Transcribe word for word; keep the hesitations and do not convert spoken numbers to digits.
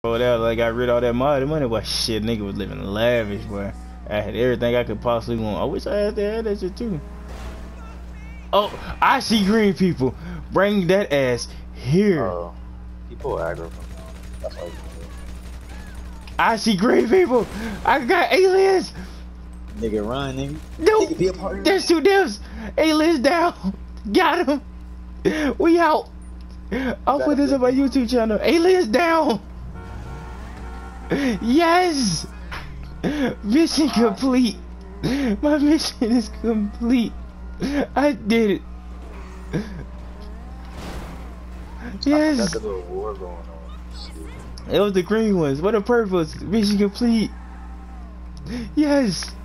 Oh, that like got rid of all that money. Money, boy, shit, nigga was living lavish, boy. I had everything I could possibly want. I wish I had that, had that shit too. Oh, I see green people. Bring that ass here. Oh, people aggro. That's why. I see green people. I got aliens. Nigga, run, nigga. No, nigga, be a part of there's two devs. Aliens down. Got him. We out. I'll put this on my YouTube channel. Aliens down. Yes. Mission complete. My mission is complete. I did it. Yes. That's a little war going on. It was the green ones. What a purpose. Mission complete. Yes.